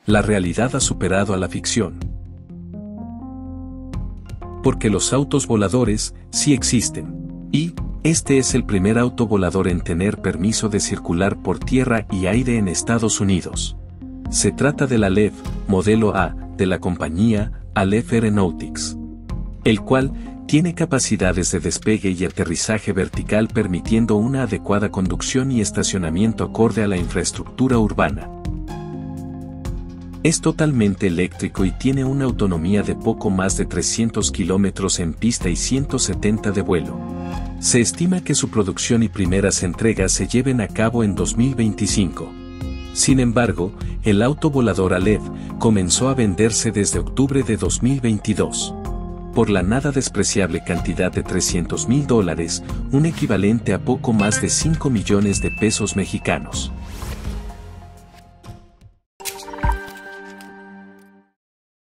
la realidad ha superado a la ficción. Porque los autos voladores sí existen. Y, este es el primer auto volador en tener permiso de circular por tierra y aire en Estados Unidos. Se trata del Aleph, modelo A, de la compañía Aleph Aeronautics, el cual tiene capacidades de despegue y aterrizaje vertical permitiendo una adecuada conducción y estacionamiento acorde a la infraestructura urbana. Es totalmente eléctrico y tiene una autonomía de poco más de 300 kilómetros en pista y 170 de vuelo. Se estima que su producción y primeras entregas se lleven a cabo en 2025. Sin embargo, el auto volador Aleph comenzó a venderse desde octubre de 2022. Por la nada despreciable cantidad de $300,000, un equivalente a poco más de 5 millones de pesos mexicanos.